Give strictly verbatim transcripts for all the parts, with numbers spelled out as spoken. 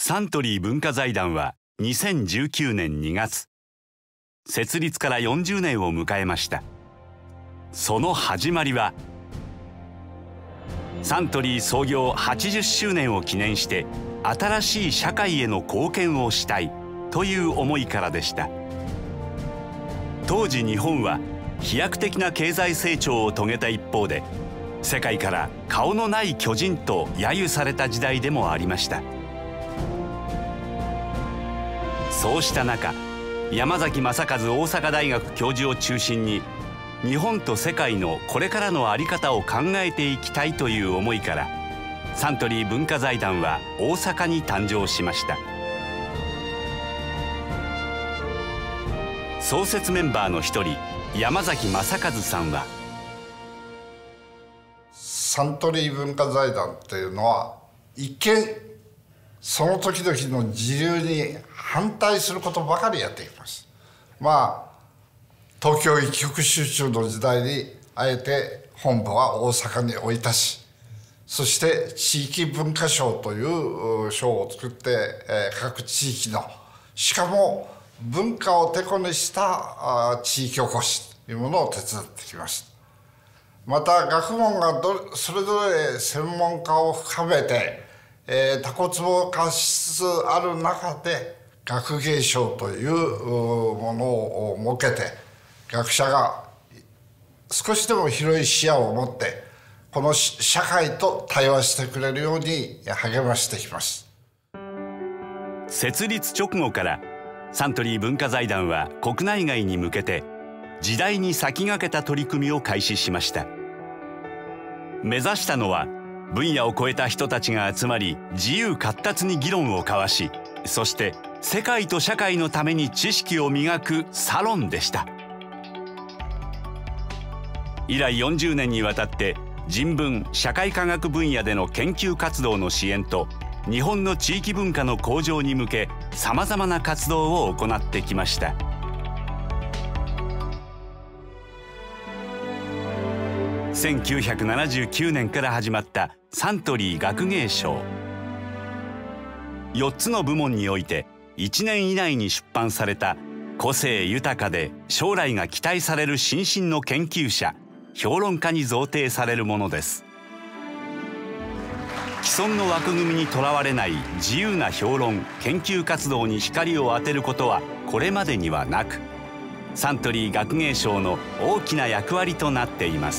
サントリー文化財団はにせんじゅうきゅうねんにがつ、設立からよんじゅうねんを迎えました。その始まりは、サントリー創業はちじゅっしゅうねんを記念して新しい社会への貢献をしたいという思いからでした。当時日本は飛躍的な経済成長を遂げた一方で、世界から顔のない巨人と揶揄された時代でもありました。そうした中、山崎正和大阪大学教授を中心に日本と世界のこれからの在り方を考えていきたいという思いから、サントリー文化財団は大阪に誕生しました。創設メンバーの一人、山崎正和さんは、 サントリー文化財団っていうのは一見その時々の時流に反対することばかりやっています。まあ東京一極集中の時代にあえて本部は大阪に置いたし、そして地域文化賞という賞を作って、えー、各地域のしかも文化をてこにした地域おこしというものを手伝ってきました。また学問がどそれぞれ専門家を深めて、えー、多骨を化しつつある中で学芸賞というものを設けて、学者が少しでも広い視野を持ってこの社会と対話してくれるように励ましてきます。 設立直後からサントリー文化財団は国内外に向けて時代に先駆けた取り組みを開始しました。目指したのは、分野を超えた人たちが集まり自由闊達に議論を交わし、そして世界と社会のために知識を磨くサロンでした。以来よんじゅうねんにわたって人文・社会科学分野での研究活動の支援と日本の地域文化の向上に向け、さまざまな活動を行ってきました。せんきゅうひゃくななじゅうきゅうねんから始まったサントリー学芸賞。よっつの部門においていちねん以内に出版された個性豊かで将来が期待される新進の研究者・評論家に贈呈されるものです。既存の枠組みにとらわれない自由な評論・研究活動に光を当てることはこれまでにはなく、サントリー学芸賞の大きな役割となっています。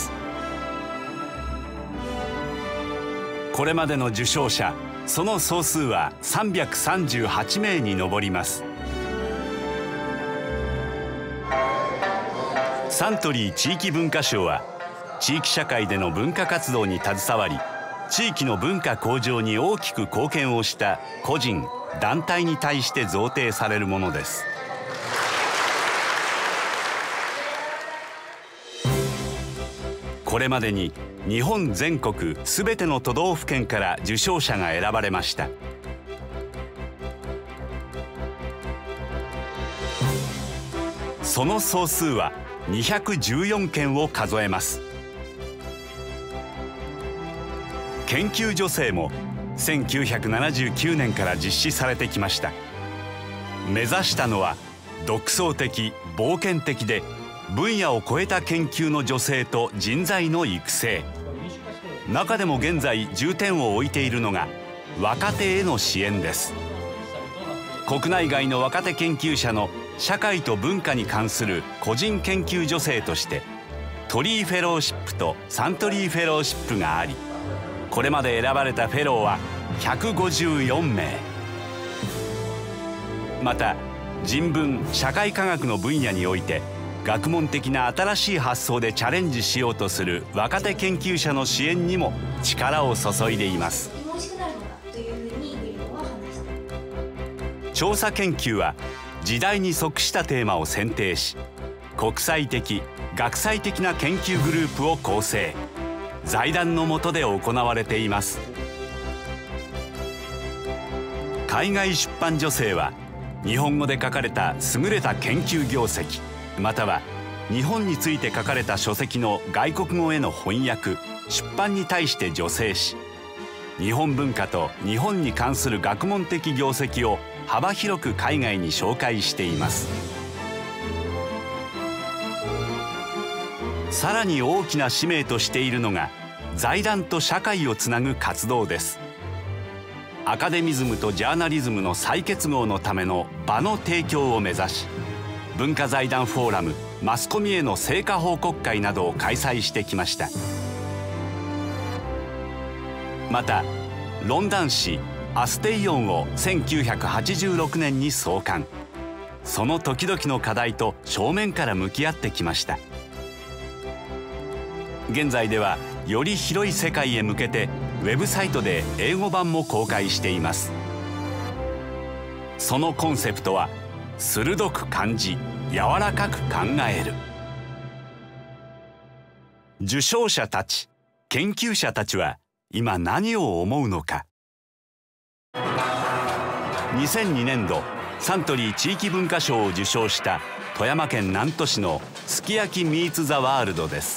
これまでの受賞者、その総数はさんびゃくさんじゅうはちめいに上ります。サントリー地域文化賞は地域社会での文化活動に携わり、地域の文化向上に大きく貢献をした個人・団体に対して贈呈されるものです。これまでに日本全国すべての都道府県から受賞者が選ばれました。その総数はにひゃくじゅうよんけんを数えます。研究助成もせんきゅうひゃくななじゅうきゅうねんから実施されてきました。目指したのは独創的・冒険的で分野を超えた研究の助成と人材の育成。中でも現在重点を置いているのが若手への支援です。国内外の若手研究者の社会と文化に関する個人研究助成としてトリーフェローシップとサントリーフェローシップがあり、これまで選ばれたフェローはひゃくごじゅうよんめい。また人文・社会科学の分野において学問的な新しい発想でチャレンジしようとする若手研究者の支援にも力を注いでいます。調査研究は時代に即したテーマを選定し、国際的・学際的な研究グループを構成、財団の下で行われています。海外出版助成は日本語で書かれた優れた研究業績、または日本について書かれた書籍の外国語への翻訳・出版に対して助成し、 日本文化と日本に関する学問的業績を幅広く海外に紹介しています。さらに大きな使命としているのが財団と社会をつなぐ活動です。アカデミズムとジャーナリズムの再結合のための場の提供を目指し、文化財団フォーラム、マスコミへの成果報告会などを開催してきました。また論談誌「アステイオン」をせんきゅうひゃくはちじゅうろくねんに創刊。その時々の課題と正面から向き合ってきました。現在ではより広い世界へ向けてウェブサイトで英語版も公開しています。そのコンセプトは鋭く感じ、柔らかく考える。受賞者たち、研究者たちは今何を思うのか。にせんにねんどサントリー地域文化賞を受賞した富山県南砺市のすき焼きミーツ・ザ・ワールドです。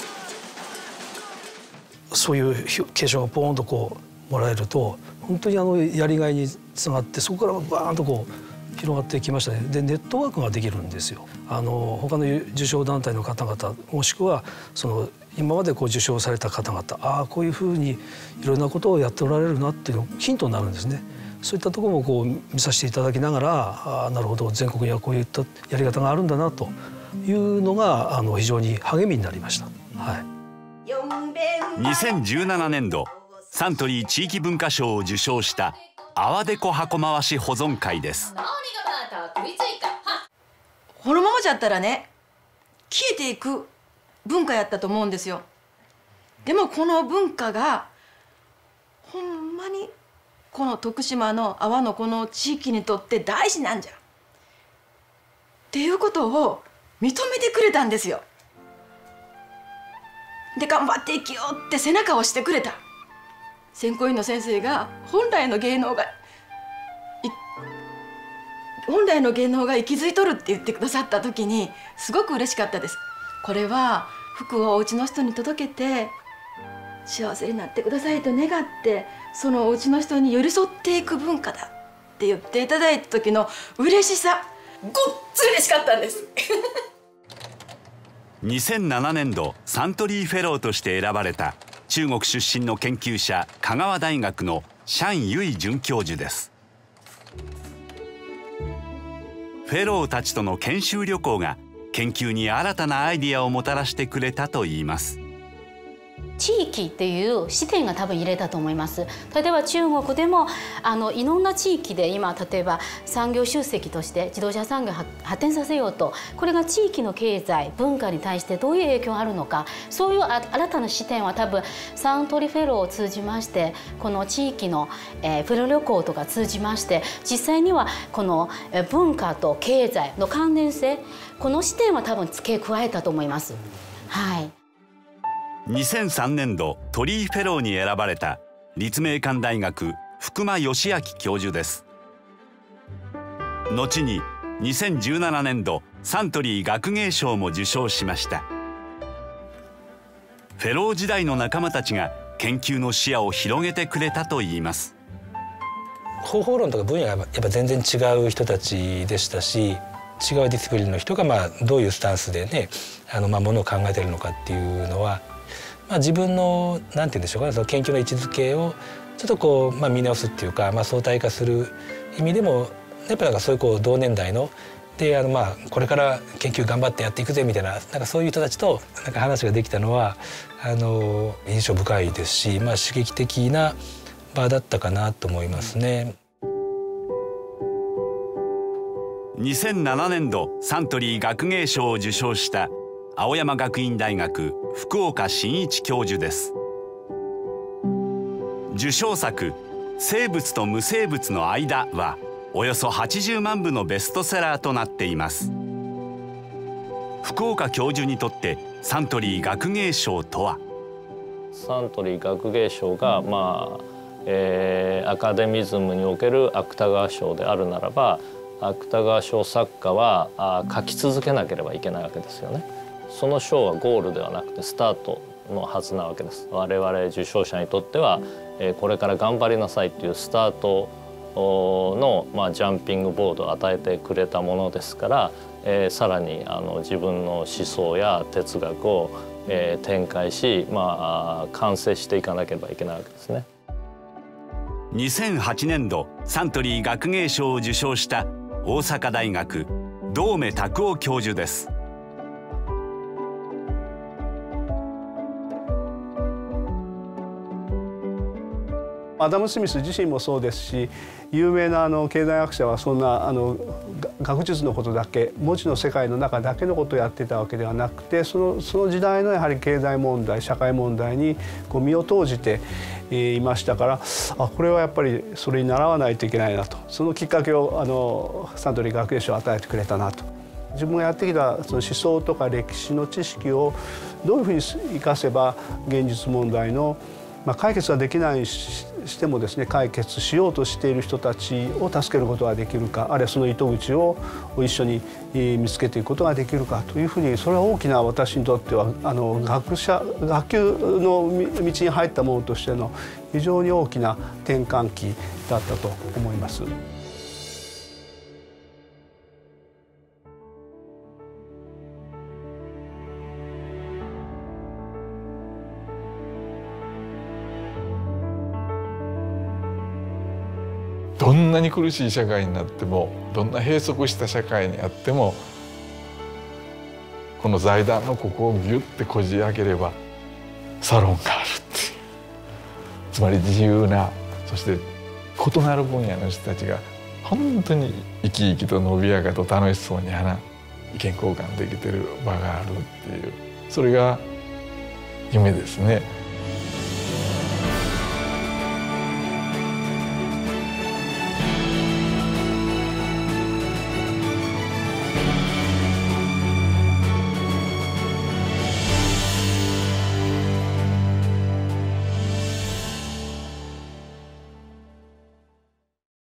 そういう継承がポーンとこうもらえると本当にあのやりがいにつながって、そこからバーンとこう広がってきましたね。でネットワークができるんですよ。あの他の受賞団体の方々、もしくはその今までこう受賞された方々、ああこういうふうにいろんなことをやっておられるなっていうのヒントになるんですね。そういったところもこう見させていただきながら、ああなるほど、全国にはこういったやり方があるんだなというのがあの非常に励みになりました。はい。 にせんじゅうななねんどサントリー地域文化賞を受賞した阿波デコ箱回し保存会です。 このままじゃったらね、消えていく文化やったと思うんですよ。でもこの文化がほんまにこの徳島の阿波のこの地域にとって大事なんじゃっていうことを認めてくれたんですよ。で頑張っていきようって背中を押してくれた選考委員の先生が、本来の芸能が本来の芸能が息づいとるって言ってくださった時にすごく嬉しかったです。これは服をお家の人に届けて幸せになってくださいと願って、そのお家の人に寄り添っていく文化だって言っていただいた時の嬉しさ、ごっつ嬉しかったんですにせんななねんどサントリーフェローとして選ばれた中国出身の研究者、香川大学のシャン・ユイ准教授です。フェローたちとの研修旅行が研究に新たなアイディアをもたらしてくれたといいます。 地域っていう視点が多分入れたと思います。例えば中国でもあのいろんな地域で今例えば産業集積として自動車産業を発展させようと、これが地域の経済文化に対してどういう影響があるのか、そういう新たな視点は多分サントリーフェローを通じまして、この地域の、えー、フェロー旅行とか通じまして、実際にはこの文化と経済の関連性、この視点は多分付け加えたと思います。はい。 にせんさんねんどトリーフェローに選ばれた立命館大学福間義明教授です。後ににせんじゅうななねんどサントリー学芸賞も受賞しました。フェロー時代の仲間たちが研究の視野を広げてくれたといいます。 方法論とか分野がやっぱ全然違う人たちでしたし、違うディスプリンの人がまあどういうスタンスでね、あのまあものを考えてるのかっていうのは、まあ、自分のなんて言うんでしょうかね、その研究の位置づけをちょっとこう、まあ、見直すっていうか、まあ、相対化する意味でもやっぱなんかそういうこう同年代のであのまあこれから研究頑張ってやっていくぜみたいな、なんかそういう人たちとなんか話ができたのはあの印象深いですし、まあ、刺激的な場だったかなと思いますね。 にせんななねんどサントリー学芸賞を受賞した青山学院大学福岡伸一教授です。受賞作「生物と無生物の間」はおよそはちじゅうまんぶのベストセラーとなっています。福岡教授にとってサントリー学芸賞とは。 サントリー学芸賞が、まあえー、アカデミズムにおける芥川賞であるならば、芥川賞作家はあ書き続けなければいけないわけですよね。その賞はゴールではなくてスタートのはずなわけです。我々受賞者にとっては、 えー、これから頑張りなさいっていうスタートの、まあ、ジャンピングボードを与えてくれたものですから、えー、さらにあの自分の思想や哲学を、えー、展開し、まあ、完成していかなければいけないわけですね。 にせんはちねんどサントリー学芸賞を受賞した大阪大学堂目拓夫教授です。 アダム・スミス自身もそうですし、有名なあの経済学者はそんなあの学術のことだけ、文字の世界の中だけのことをやってたわけではなくて、そのその時代のやはり経済問題、社会問題にこう身を投じていましたから、あ、これはやっぱりそれに習わないといけないなと、そのきっかけをあのサントリー学芸賞を与えてくれたなと。自分がやってきたその思想とか歴史の知識をどういうふうに生かせば現実問題のまあ、解決はできないしてもですね、解決しようとしている人たちを助けることができるか、あるいはその糸口を一緒に見つけていくことができるかというふうに、それは大きな私にとってはあの学者学級の道に入ったものとしての非常に大きな転換期だったと思います。 どんなに苦しい社会になっても、どんな閉塞した社会にあっても、この財団のここをギュッてこじ開ければサロンがあるっていう、つまり自由な、そして異なる分野の人たちが本当に生き生きと伸びやかと楽しそうに話意見交換できてる場があるっていう、それが夢ですね。